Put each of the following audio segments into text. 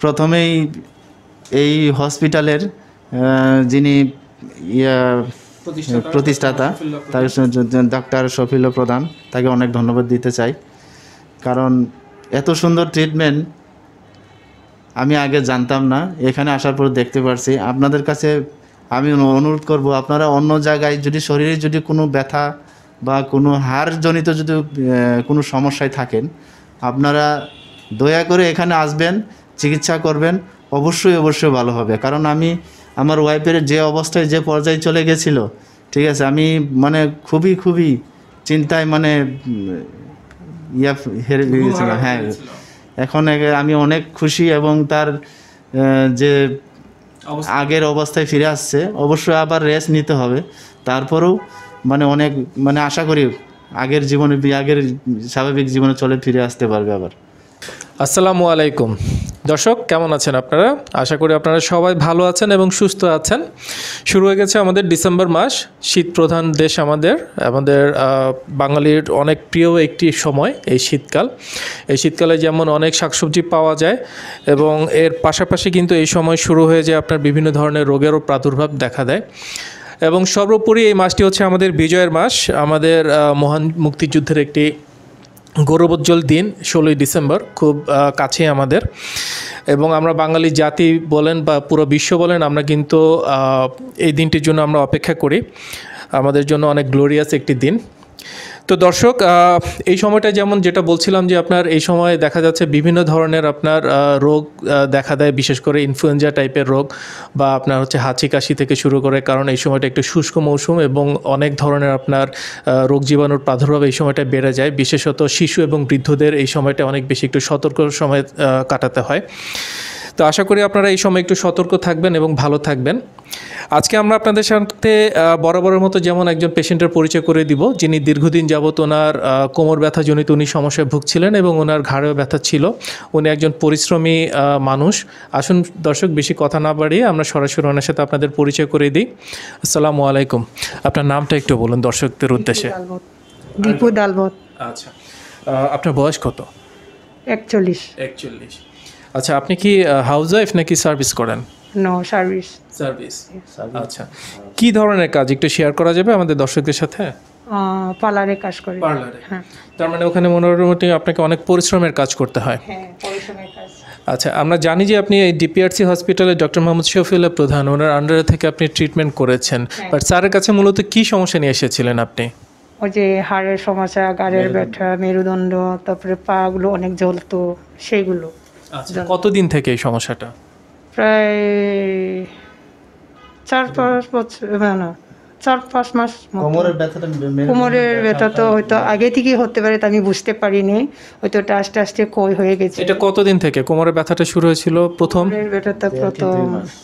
প্রথমেই এই হসপিটালের যিনি প্রতিষ্ঠাতা তার ডাক্তার শফিল প্রধান, তাকে অনেক ধন্যবাদ দিতে চাই। কারণ এত সুন্দর ট্রিটমেন্ট আমি আগে জানতাম না, এখানে আসার পর দেখতে পারছি। আপনাদের কাছে আমি অনুরোধ করব, আপনারা অন্য জায়গায় যদি শরীরে যদি কোনো ব্যথা বা কোনো হাড়জনিত যদি কোনো সমস্যায় থাকেন, আপনারা দয়া করে এখানে আসবেন, চিকিৎসা করবেন, অবশ্যই ভালো হবে। কারণ আমি আমার ওয়াইফের যে অবস্থায় যে পর্যায়ে চলে গেছিল, ঠিক আছে, আমি মানে খুবই চিন্তায় মানে হেরে গিয়েছিলাম। হ্যাঁ, এখন আমি অনেক খুশি এবং তার যে আগের অবস্থায় ফিরে আসছে। অবশ্যই আবার রেস্ট নিতে হবে, তারপরেও মানে অনেক মানে আশা করি আগের স্বাভাবিক জীবনে চলে ফিরে আসতে পারবে আবার। আসসালামু আলাইকুম দর্শক, কেমন আছেন আপনারা? আশা করি আপনারা সবাই ভালো আছেন এবং সুস্থ আছেন। শুরু হয়ে গেছে আমাদের ডিসেম্বর মাস, শীত প্রধান দেশ আমাদের বাঙালির অনেক প্রিয় একটি সময় এই শীতকাল। এই শীতকালে যেমন অনেক শাকসবজি পাওয়া যায় এবং এর পাশাপাশি কিন্তু এই সময় শুরু হয়ে যায় আপনার বিভিন্ন ধরনের রোগেরও প্রাদুর্ভাব দেখা দেয়। এবং সর্বোপরি এই মাসটি হচ্ছে আমাদের বিজয়ের মাস, আমাদের মহান মুক্তিযুদ্ধের একটি গৌরবোজ্জ্বল দিন 16ই ডিসেম্বর, খুব কাছে আমাদের। এবং আমরা বাঙালি জাতি বলেন বা পুরো বিশ্ব বলেন, আমরা কিন্তু এই দিনটির জন্য আমরা অপেক্ষা করি। আমাদের জন্য অনেক গ্লোরিয়াস একটি দিন। তো দর্শক, এই সময়টা যেমন যেটা বলছিলাম যে আপনার এই সময় দেখা যাচ্ছে বিভিন্ন ধরনের আপনার রোগ দেখা দেয়, বিশেষ করে ইনফ্লুয়েঞ্জা টাইপের রোগ বা আপনার হচ্ছে হাঁচি কাশি থেকে শুরু করে, কারণ এই সময়টা একটু শুষ্ক মৌসুম এবং অনেক ধরনের আপনার রোগ জীবাণুর প্রাদুর্ভাব এই সময়টা বেড়ে যায়। বিশেষত শিশু এবং বৃদ্ধদের এই সময়টা অনেক বেশি একটু সতর্ক সময় কাটাতে হয়। তো আশা করি আপনারা এই সময় একটু সতর্ক থাকবেন এবং ভালো থাকবেন। আজকে আমরা আপনাদের সাথে বরাবরের মতো যেমন একজন পেশেন্টের পরিচয় করে দিব, যিনি দীর্ঘদিন যাবত ওনার কোমর ব্যথাজনিত উনি সমস্যায় ভুগছিলেন এবং ওনার ঘাড়েও ব্যথা ছিল। উনি একজন পরিশ্রমী মানুষ। আসুন দর্শক, বেশি কথা না বাড়িয়ে আমরা সরাসরি ওনার সাথে আপনাদের পরিচয় করে দিই। আসসালামু আলাইকুম। আপনার নামটা একটু বলুন দর্শকদের উদ্দেশ্যে। দীপু দালবত। আচ্ছা, আপনার বয়স কত? 41। আচ্ছা, আপনি কি হাউস ওয়াইফ নাকি সার্ভিস করেন? No, service. আচ্ছা, কি ধরনের কাজ একটু শেয়ার করা যাবে আমাদের দর্শকদের সাথে? পার্লারে কাজ করি। হ্যাঁ, তার মানে ওখানে মোটামুটি আপনাকে অনেক পরিশ্রমের কাজ করতে হয়। হ্যাঁ, পরিশ্রমের কাজ। আচ্ছা, আমরা জানি যে আপনি এই ডিপিআরসি হসপিটালে ডক্টর মোহাম্মদ শফিউল প্রধান, ওনার আন্ডারে থেকে আপনি ট্রিটমেন্ট করেছেন। বাট স্যারের কাছে মূলত কি সমস্যা নিয়ে এসেছিলেন আপনি? ওই যে হাড়ের সমস্যা, গাড়ের ব্যথা, মেরুদণ্ড, তারপরে পাগুলো অনেক জ্বলতো, সেইগুলো। আচ্ছা, কতদিন থেকে এই সমস্যাটা? প্রায় 4-5 বছর, না 4-5 মাস। কোমরের ব্যথা তো হয়তো আগে থেকেই হতে পারে, তা আমি বুঝতে পারিনি, হয়তো আস্তে আস্তে ক্ষয় হয়ে গেছে। এটা কতদিন থেকে কোমরের ব্যথাটা শুরু হয়েছিল? প্রথম ব্যথাটা প্রথম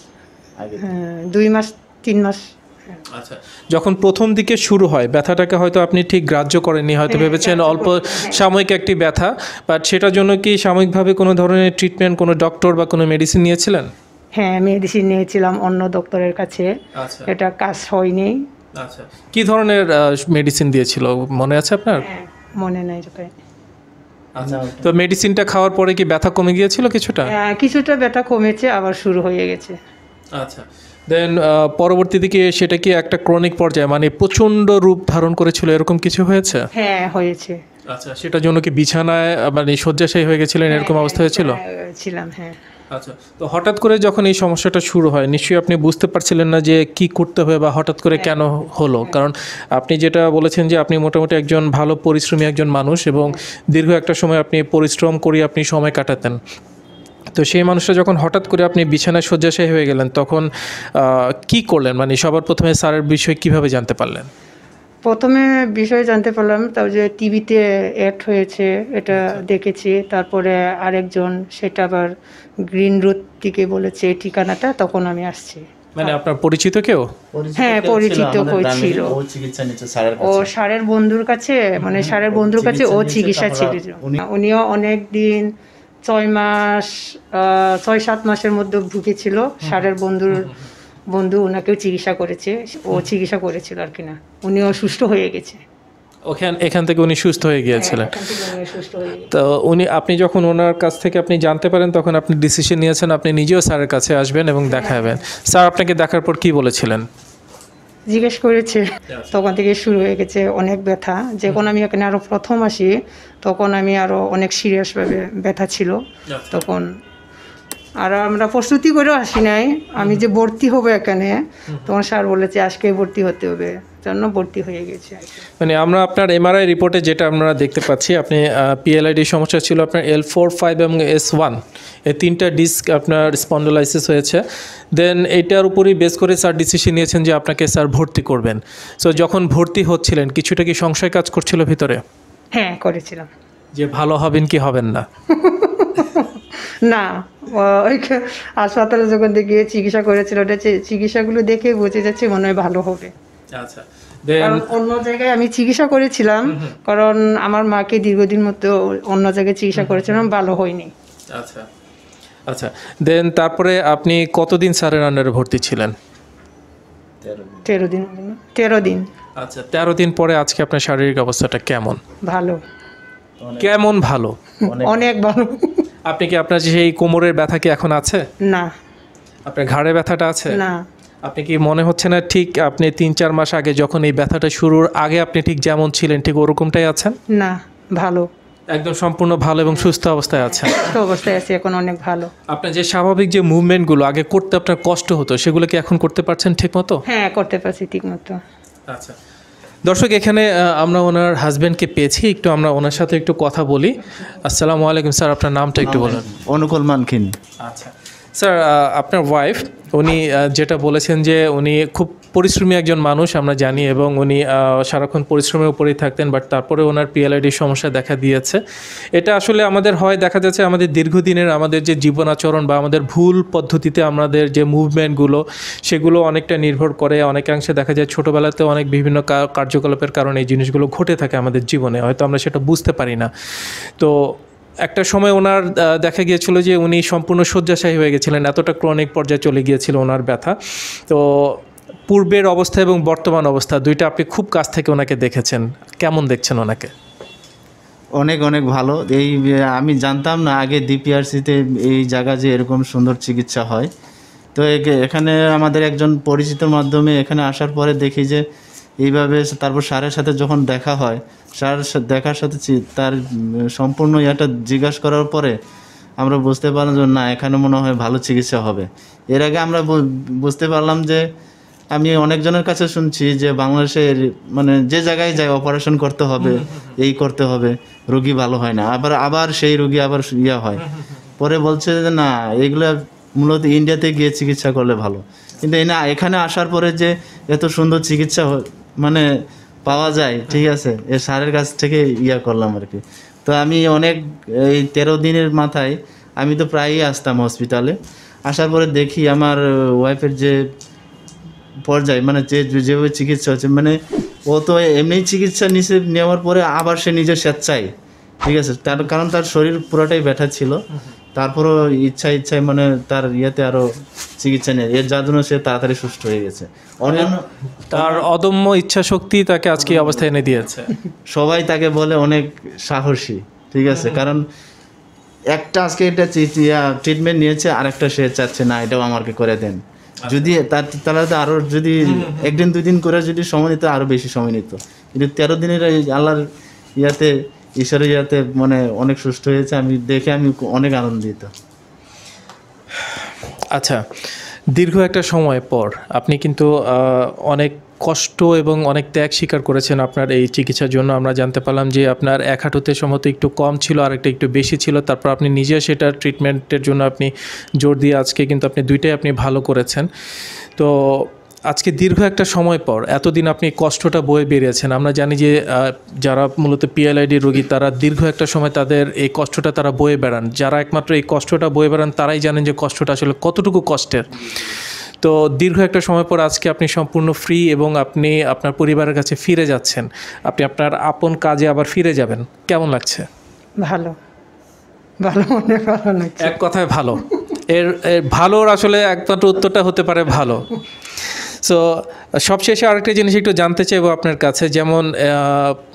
2 মাস 3 মাস। আচ্ছা, যখন প্রথম দিকে শুরু হয় ব্যথাটাকে হয়তো আপনি ঠিক গ্রাহ্য করেননি, হয়তো ভেবেছেন অল্প সাময়িক একটি ব্যথা, বাট সেটার জন্য কি সাময়িকভাবে কোনো ধরনের ট্রিটমেন্ট, কোনো ডক্টর বা কোনো মেডিসিন নিয়েছিলেন? হ্যাঁ, মেডিসিন নিয়েছিলাম অন্য ডক্টরের কাছে। আচ্ছা, এটা কাজ হয়নি। আচ্ছা, কি ধরনের মেডিসিন দিয়েছিল মনে আছে আপনার? মনে নাই। আচ্ছা, তো মেডিসিনটা খাওয়ার পরে কি ব্যথা কমে গিয়েছিল কিছুটা? কিছুটা ব্যথা কমেছে, আবার শুরু হয়ে গেছে। আচ্ছা, দেন পরবর্তী দিকে সেটা কি একটা ক্রনিক পর্যায়ে, মানে প্রচণ্ড রূপ ধারণ করেছিল, এরকম কিছু হয়েছে? হ্যাঁ, হয়েছে। আচ্ছা, সেটার জন্য কি বিছানায় মানে শয্যাশায়ী হয়ে গেছিলেন, এরকম অবস্থা হয়েছিল? ছিলাম, হ্যাঁ। আচ্ছা, তো হঠাৎ করে যখন এই সমস্যাটা শুরু হয়, নিশ্চয়ই আপনি বুঝতে পারছিলেন না যে কি করতে হবে বা হঠাৎ করে কেন হলো। কারণ আপনি যেটা বলেছেন যে আপনি মোটামুটি একজন ভালো পরিশ্রমী একজন মানুষ এবং দীর্ঘ একটা সময় আপনি পরিশ্রম করে আপনি সময় কাটাতেন। তো সেই মানুষটা যখন হঠাৎ করে আপনি বিছানায় শয্যাশায়ী হয়ে গেলেন, তখন কি করলেন? মানে সবার প্রথমে স্যারের বিষয়ে কিভাবে জানতে পারলেন? প্রথমে বিষয় জানতে পারলাম, তাও যে টিভিতে অ্যাড হয়েছে, এটা দেখেছি। তারপরে আরেকজন সেটা আবার গ্রিন রুট থেকে বলেছে ঠিকানাটা, তখন আমি আসছি। মানে আপনার পরিচিত কেউ? হ্যাঁ, পরিচিত কেউ ছিল। ও স্যারের বন্ধুর কাছে, মানে স্যারের বন্ধুর কাছে ও চিকিৎসা ছিল। উনিও অনেক দিন 6-7 মাসের মধ্যে ভুগেছিল। স্যারের বন্ধু ওনাকেও চিকিৎসা করেছে, ও চিকিৎসা করেছিল আর কি, না উনিও সুস্থ হয়ে গেছে। এখান থেকে উনি সুস্থ হয়ে গিয়েছিলেন। এখান থেকে আমি সুস্থ হয়ে গেছি। তো আপনি যখন ওনার কাছ থেকে আপনি জানতে পারেন তখন আপনি ডিসিশন নিয়েছেন আপনি নিজেও স্যারের কাছে আসবেন এবং দেখাবেন। স্যার আপনাকে দেখার পর কি বলেছিলেন? জিজ্ঞেস করেছে, তখন থেকে শুরু হয়ে গেছে অনেক ব্যথা। যখন আমি এখানে আরো প্রথম আসি তখন আমি আরো অনেক সিরিয়াসভাবে ব্যথা ছিল তখন। আর আমরা প্রস্তুতি করেও আসি নাই, আমি যে ভর্তি হবো এখানে, তখন স্যার বলেছে আজকেই ভর্তি হতে হবে, জন্য ভর্তি হয়ে গেছে। মানে আমরা আপনার এমআরআই রিপোর্টে যেটা আমরা দেখতে পাচ্ছি আপনি পিএলআইডি সমস্যা ছিল আপনার L4, 5 এবং S1 এই 3টা ডিস্ক আপনার স্পন্ডোলাইসিস হয়েছে। দেন এইটার উপরই বেস করে স্যার ডিসিশন নিয়েছেন যে আপনাকে স্যার ভর্তি করবেন। সো যখন ভর্তি হচ্ছিলেন কিছুটা কি সংশয় কাজ করছিল ভিতরে হ্যাঁ, করেছিলাম। যে ভালো হবেন কি হবেন না? না, ওই হাসপাতালে যখন গিয়ে চিকিৎসা করেছিল, ওটা চিকিৎসাগুলো দেখে বুঝে যাচ্ছে মনে হয় ভালো হবে। আচ্ছা, কারণ অন্য জায়গায় আমি চিকিৎসা করেছিলাম, কারণ আমার মাকে দীর্ঘদিন মতো অন্য জায়গায় চিকিৎসা করেছিলাম, ভালো হয়নি। আচ্ছা আচ্ছা, দেন তারপরে আপনি কতদিন স্যারের আন্ডারে ভর্তি ছিলেন? 13 দিন। আচ্ছা, 13 দিন পরে আজকে আপনার শারীরিক অবস্থাটা কেমন? ভালো, কেমন ভালো? অনেক ভালো। আপনি কি আপনার যে সেই কোমরের ব্যথা কি এখন আছে? না। আপনার ঘাড়ে ব্যথাটা আছে? না। আপনি কি মনে হচ্ছে না ঠিক আপনি 3-4 মাস আগে যখন এই ব্যথাটা শুরুর আগে আপনি ঠিক যেমন ছিলেন ঠিক ওরকমটাই আছেন? না, ভালো, একদম সম্পূর্ণ ভালো এবং সুস্থ অবস্থায় আছেন। সুস্থ অবস্থায় আছি এখন, অনেক ভালো। আপনার যে স্বাভাবিক যে মুভমেন্টগুলো আগে করতে আপনার কষ্ট হতো সেগুলো কি এখন করতে পারছেন ঠিক মতো? হ্যাঁ, করতে পারছি ঠিক মতো। আচ্ছা দর্শক, এখানে আমরা ওনার হাজব্যান্ডকে পেয়েছি, একটু আমরা ওনার সাথে একটু কথা বলি। আসসালামু আলাইকুম স্যার, আপনার নামটা একটু বলুন। অনুকূল মানকিন। আচ্ছা স্যার, আপনার ওয়াইফ উনি যেটা বলেছেন যে উনি খুব পরিশ্রমী একজন মানুষ আমরা জানি, এবং উনি সারাক্ষণ পরিশ্রমের উপরেই থাকতেন, বাট তারপরে ওনার পিএলআইডির সমস্যা দেখা দিয়েছে। এটা আসলে আমাদের হয় দেখা যাচ্ছে আমাদের দীর্ঘদিনের আমাদের যে জীবনাচরণ বা আমাদের ভুল পদ্ধতিতে আমাদের যে মুভমেন্টগুলো সেগুলো অনেকটা নির্ভর করে। অনেকাংশে দেখা যায় ছোটোবেলাতে অনেক বিভিন্ন কার্যকলাপের কারণে এই জিনিসগুলো ঘটে থাকে আমাদের জীবনে, হয়তো আমরা সেটা বুঝতে পারি না। তো একটা সময় ওনার দেখা গিয়েছিল যে উনি সম্পূর্ণ শয্যাশায়ী হয়ে গেছিলেন, এতটা ক্রনিক পর্যায়ে চলে গিয়েছিল ওনার ব্যথা। তো পূর্বের অবস্থা এবং বর্তমান অবস্থা দুইটা আপনি খুব কাছ থেকে ওনাকে দেখেছেন, কেমন দেখছেন ওনাকে? অনেক অনেক ভালো। এই আমি জানতাম না আগে ডিপিআরসিতে এই জায়গা যে এরকম সুন্দর চিকিৎসা হয়। তো এখানে আমাদের একজন পরিচিতর মাধ্যমে এখানে আসার পরে দেখি যে এইভাবে, তারপর স্যারের সাথে যখন দেখা হয়, স্যার দেখার সাথে তার সম্পূর্ণ ইয়াটা জিজ্ঞাসা করার পরে আমরা বুঝতে পারলাম যে না, এখানে মনে হয় ভালো চিকিৎসা হবে। এর আগে আমরা বুঝতে পারলাম যে আমি অনেকজনের কাছে শুনছি যে বাংলাদেশের মানে যে জায়গায় যায় অপারেশন করতে হবে, এই করতে হবে, রোগী ভালো হয় না, আবার সেই রোগী আবার ইয়া হয়। পরে বলছে যে না, এগুলো মূলত ইন্ডিয়াতে গিয়ে চিকিৎসা করলে ভালো। কিন্তু এখানে আসার পরে যে এত সুন্দর চিকিৎসা মানে পাওয়া যায়, ঠিক আছে, এ স্যারের কাছ থেকে ইয়া করলাম আর কি। তো আমি অনেক এই 13 দিনের মাথায় আমি তো প্রায়ই আসতাম হসপিটালে। আসার পরে দেখি আমার ওয়াইফের যে পর্যায়ে মানে যেভাবে চিকিৎসা হচ্ছে, মানে ও তো এমনি চিকিৎসা নেওয়ার পরে আবার সে নিজের স্বেচ্ছায়, ঠিক আছে, কারণ তার শরীর পুরোটাই ব্যথা ছিল, তারপরও ইচ্ছায় মানে তার ইয়েতে আরও চিকিৎসা নেয়, এর যার জন্য সে তাড়াতাড়ি সুস্থ হয়ে গেছে। অন্যান্য তার অদম্য ইচ্ছা শক্তি তাকে আজকে এই অবস্থায় এনে দিয়েছে। সবাই তাকে বলে অনেক সাহসী, ঠিক আছে, কারণ একটা আজকে এটা ট্রিটমেন্ট নিয়েছে, আরেকটা সে চাচ্ছে না এটাও আমাকে করে দেন। যদি তাহলে তো আরও যদি 1-2 দিন করে যদি সময় নিত আরও বেশি সময় নিত, কিন্তু 13 দিনের আল্লাহর ইয়াতে, ঈশ্বরের ইয়াতে মানে অনেক সুস্থ হয়েছে। আমি দেখে আমি অনেক আনন্দিত। আচ্ছা, দীর্ঘ একটা সময় পর আপনি কিন্তু অনেক কষ্ট এবং অনেক ত্যাগ স্বীকার করেছেন আপনার এই চিকিৎসার জন্য। আমরা জানতে পারলাম যে আপনার এক হাঁটুতে সম্ভবত একটু কম ছিল, আরেকটা একটু বেশি ছিল, তারপর আপনি নিজে সেটা ট্রিটমেন্টের জন্য আপনি জোর দিয়ে আজকে কিন্তু আপনি দুইটাই আপনি ভালো করেছেন। তো আজকে দীর্ঘ একটা সময় পর এতদিন আপনি কষ্টটা বয়ে বেরিয়েছেন। আমরা জানি যে যারা মূলত পিএলআইডি রোগী তারা দীর্ঘ একটা সময় তাদের এই কষ্টটা তারা বয়ে বেড়ান। যারা একমাত্র এই কষ্টটা বয়ে বেড়ান তারাই জানেন যে কষ্টটা আসলে কতটুকু কষ্টের। তো দীর্ঘ একটা সময় পর আজকে আপনি সম্পূর্ণ ফ্রি এবং আপনি আপনার পরিবারের কাছে ফিরে যাচ্ছেন, আপনি আপনার আপন কাজে আবার ফিরে যাবেন, কেমন লাগছে? ভালো, অনেক ভালো লাগছে। এক কথায় ভালো। এর ভালোর আসলে একমাত্র উত্তরটা হতে পারে ভালো। সো সবশেষে আরেকটা জিনিস একটু জানতে চাইবো আপনার কাছে, যেমন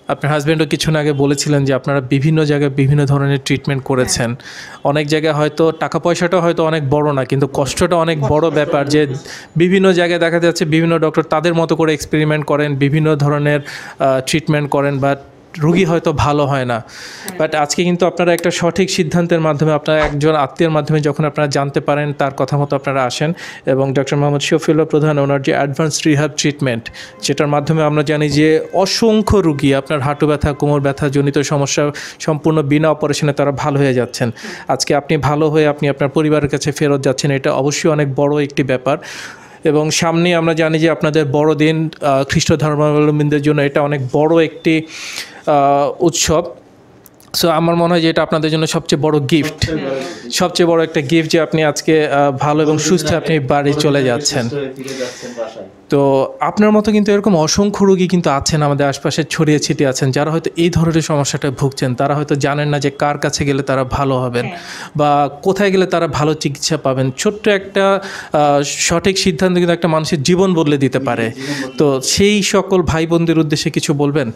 আপনার হাজব্যান্ডও কিছুক্ষণ আগে বলেছিলেন যে আপনারা বিভিন্ন জায়গায় বিভিন্ন ধরনের ট্রিটমেন্ট করেছেন। অনেক জায়গায় হয়তো টাকা পয়সাটা হয়তো অনেক বড় না, কিন্তু কষ্টটা অনেক বড় ব্যাপার, যে বিভিন্ন জায়গায় দেখা যাচ্ছে বিভিন্ন ডক্টর তাদের মতো করে এক্সপেরিমেন্ট করেন, বিভিন্ন ধরনের ট্রিটমেন্ট করেন, বাট রুগী হয়তো ভালো হয় না। বাট আজকে কিন্তু আপনারা একটা সঠিক সিদ্ধান্তের মাধ্যমে, আপনারা একজন আত্মীয়ের মাধ্যমে যখন আপনারা জানতে পারেন, তার কথা মতো আপনারা আসেন এবং ডক্টর মোহাম্মদ শফিউল্লাহ প্রধান ওনার যে অ্যাডভান্স রিহ্যাব ট্রিটমেন্ট, যেটার মাধ্যমে আমরা জানি যে অসংখ্য রুগী আপনার হাঁটু ব্যথা, কোমর ব্যথা জনিত সমস্যা সম্পূর্ণ বিনা অপারেশনে তারা ভালো হয়ে যাচ্ছেন। আজকে আপনি ভালো হয়ে আপনি আপনার পরিবারের কাছে ফেরত যাচ্ছেন, এটা অবশ্যই অনেক বড় একটি ব্যাপার। এবং সামনে আমরা জানি যে আপনাদের বড়দিন, খ্রিস্ট ধর্মাবলম্বীদের জন্য এটা অনেক বড় একটি উৎসব। সো আমার মনে হয় যে এটা আপনাদের জন্য সবচেয়ে বড় গিফট, সবচেয়ে বড় একটা গিফট যে আপনি আজকে ভালো এবং সুস্থ আপনি বাড়ি চলে যাচ্ছেন। তো আপনার মতো কিন্তু এরকম অসংখ্য রোগী কিন্তু আছেন আমাদের আশপাশে ছড়িয়ে ছিটিয়ে আছেন, যারা হয়তো এই ধরনের সমস্যাটা ভুগছেন। তারা হয়তো জানেন না যে কার কাছে গেলে তারা ভালো হবেন বা কোথায় গেলে তারা ভালো চিকিৎসা পাবেন। ছোট্ট একটা সঠিক সিদ্ধান্ত কিন্তু একটা মানুষের জীবন বদলে দিতে পারে। তো সেই সকল ভাই বোনদের উদ্দেশ্যে কিছু বলবেন?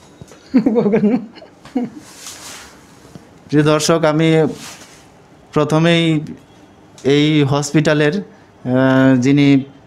প্রিয় দর্শক, আমি প্রথমেই এই হসপিটালের যিনি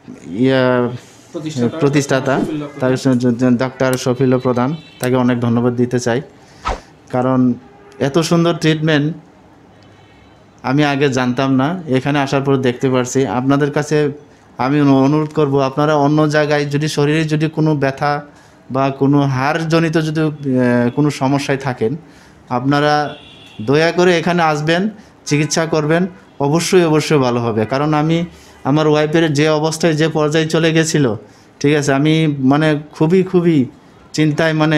প্রতিষ্ঠাতা ডাক্তার শফিউল্লাহ প্রধান, তাকে অনেক ধন্যবাদ দিতে চাই। কারণ এত সুন্দর ট্রিটমেন্ট আমি আগে জানতাম না, এখানে আসার পর দেখতে পারছি। আপনাদের কাছে আমি অনুরোধ করব, আপনারা অন্য জায়গায় যদি শরীরে যদি কোনো ব্যথা বা কোনো হাড়জনিত যদি কোনো সমস্যায় থাকেন, আপনারা দয়া করে এখানে আসবেন, চিকিৎসা করবেন, অবশ্যই ভালো হবে। কারণ আমি আমার ওয়াইফের যে অবস্থায় যে পর্যায়ে চলে গেছিলো, ঠিক আছে, আমি মানে খুবই চিন্তায় মানে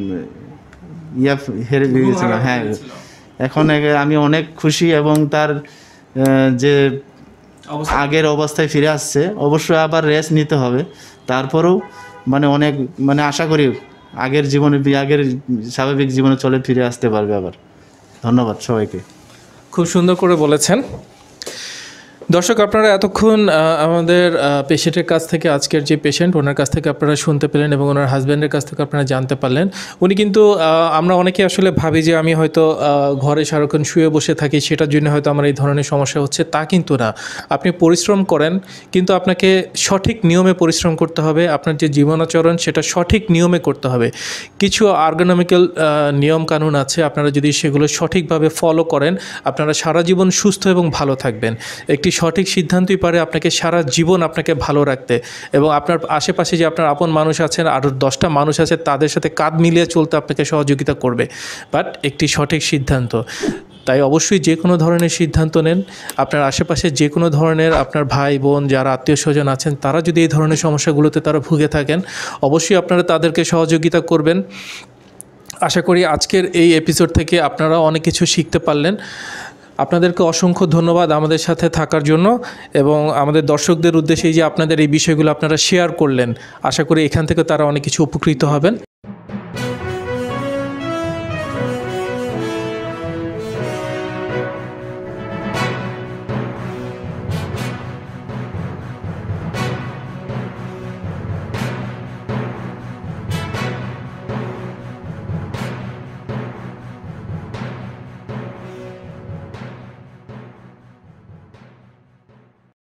হেরে গিয়েছিলাম। হ্যাঁ, এখন আমি অনেক খুশি এবং তার যে আগের অবস্থায় ফিরে আসছে। অবশ্যই আবার রেস্ট নিতে হবে, তারপরেও মানে অনেক মানে আশা করি আগের স্বাভাবিক জীবনে চলে ফিরে আসতে পারবে আবার। ধন্যবাদ সবাইকে। খুব সুন্দর করে বলেছেন। দর্শক, আপনারা এতক্ষণ আমাদের পেশেন্টের কাছ থেকে, আজকের যে পেশেন্ট ওনার কাছ থেকে আপনারা শুনতে পেলেন এবং ওনার হাজব্যান্ডের কাছ থেকে আপনারা জানতে পারলেন। উনি কিন্তু আমরা অনেকে আসলে ভাবি যে আমি হয়তো ঘরে সারাক্ষণ শুয়ে বসে থাকি, সেটার জন্য হয়তো আমার এই ধরনের সমস্যা হচ্ছে, তা কিন্তু না। আপনি পরিশ্রম করেন, কিন্তু আপনাকে সঠিক নিয়মে পরিশ্রম করতে হবে। আপনার যে জীবনাচরণ সেটা সঠিক নিয়মে করতে হবে। কিছু আর্গোনমিক্যাল নিয়ম কানুন আছে, আপনারা যদি সেগুলো সঠিকভাবে ফলো করেন, আপনারা সারা জীবন সুস্থ এবং ভালো থাকবেন। একটি সঠিক সিদ্ধান্তই পারে আপনাকে সারা জীবন আপনাকে ভালো রাখতে, এবং আপনার আশেপাশে যে আপনার আপন মানুষ আছেন, আরও 10টা মানুষ আছে, তাদের সাথে কাঁধ মিলিয়ে চলতে আপনাকে সহযোগিতা করবে, বাট একটি সঠিক সিদ্ধান্ত। তাই অবশ্যই যে কোনো ধরনের সিদ্ধান্ত নেন। আপনার আশেপাশে যে কোনো ধরনের আপনার ভাই বোন যারা আত্মীয় স্বজন আছেন, তারা যদি এই ধরনের সমস্যাগুলোতে তারা ভুগে থাকেন, অবশ্যই আপনারা তাদেরকে সহযোগিতা করবেন। আশা করি আজকের এই এপিসোড থেকে আপনারা অনেক কিছু শিখতে পারলেন। আপনাদেরকে অসংখ্য ধন্যবাদ আমাদের সাথে থাকার জন্য, এবং আমাদের দর্শকদের উদ্দেশ্যে যে আপনাদের এই বিষয়গুলো আপনারা শেয়ার করলেন, আশা করি এখান থেকে তারা অনেক কিছু উপকৃত হবেন।